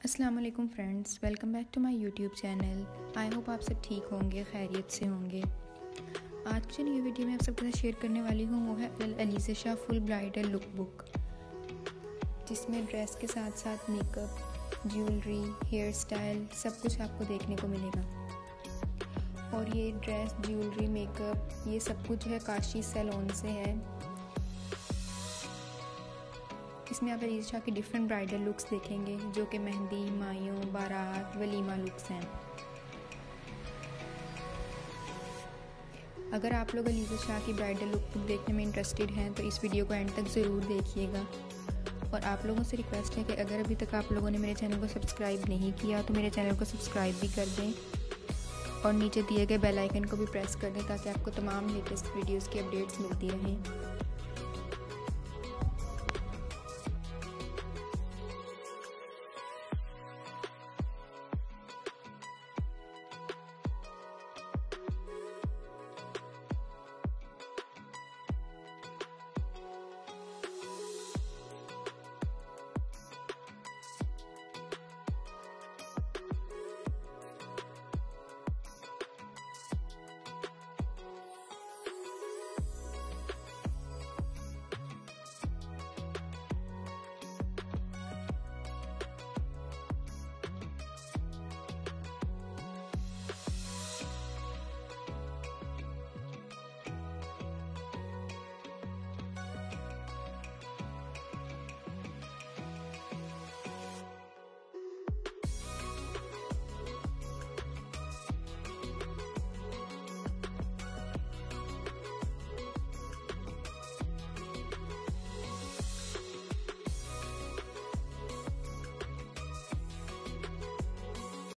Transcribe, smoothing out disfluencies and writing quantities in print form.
अस्सलाम वालेकुम friends, welcome back to my YouTube channel. I hope आप सब ठीक होंगे, खैरियत से होंगे। आज की जो न्यू वीडियो मैं आप सबके साथ शेयर करने वाली हूँ वो है Aliza Shah full bridal look book, जिसमें ड्रेस के साथ साथ मेकअप, ज्वेलरी, हेयर स्टाइल सब कुछ आपको देखने को मिलेगा। और ये ड्रेस, ज्वेलरी, मेकअप ये सब कुछ है काशी सैलून से है। इसमें आप अलीज़ा शाह की डिफरेंट ब्राइडल लुक्स देखेंगे जो कि मेहंदी, मायों, बारात, वलीमा लुक्स हैं। अगर आप लोग अलीज़ा शाह की ब्राइडल लुक देखने में इंटरेस्टेड हैं तो इस वीडियो को एंड तक ज़रूर देखिएगा। और आप लोगों से रिक्वेस्ट है कि अगर अभी तक आप लोगों ने मेरे चैनल को सब्सक्राइब नहीं किया तो मेरे चैनल को सब्सक्राइब भी कर दें और नीचे दिए गए बेल आइकन को भी प्रेस कर दें ताकि आपको तमाम लेटेस्ट वीडियोज़ की अपडेट्स मिलती रहें।